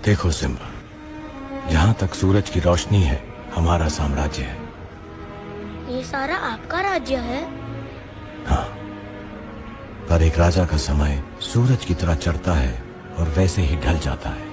देखो सिम्बा, जहाँ तक सूरज की रोशनी है हमारा साम्राज्य है। ये सारा आपका राज्य है? हाँ, पर एक राजा का समय सूरज की तरह चढ़ता है और वैसे ही ढल जाता है।